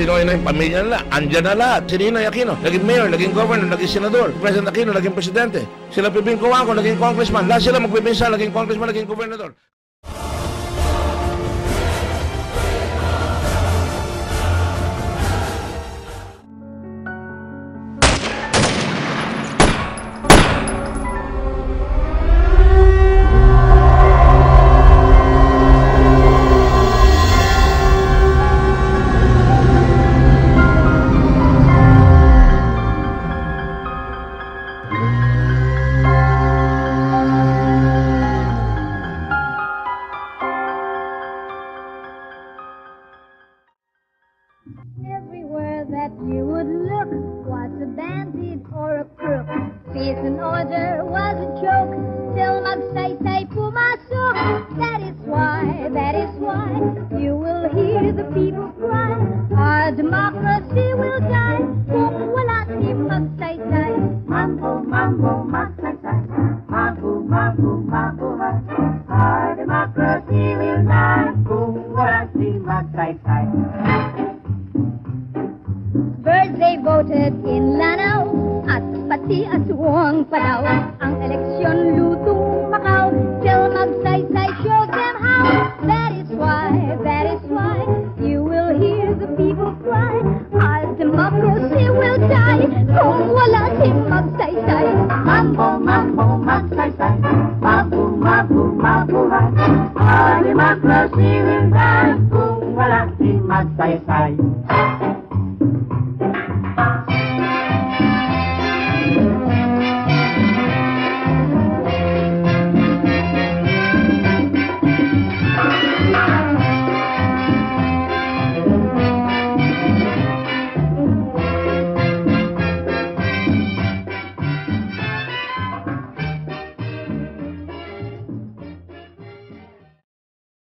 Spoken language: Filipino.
sino na yung pamilya nila. Andyan na lahat. Si Ninoy Aquino, naging mayor, naging governor, naging senador. President Aquino, naging presidente. Sila Piping Cuanco, naging congressman. Lahat sila magpipinsan, naging congressman, naging gobernador. Everywhere that you would look was a bandit or a crook. Peace and order was a joke till magsaysay pumasok. That is why you will hear the people cry. Our democracy will die kung wala si magsaysay. Mambo, mambo, magsaysay. Mambo, mambo, mabuhay. Our democracy will die kung wala si magsaysay. Birds they voted in Lanao at pati aswang pa daw. Ang eleksyon lutong Macau till magsaysay show them how. That is why you will hear the people cry. Our democracy will die kung wala si magsaysay. Mambo, mambo, magsaysay. Mabu, mabu, mabuhay. Our democracy will die kung wala si magsaysay.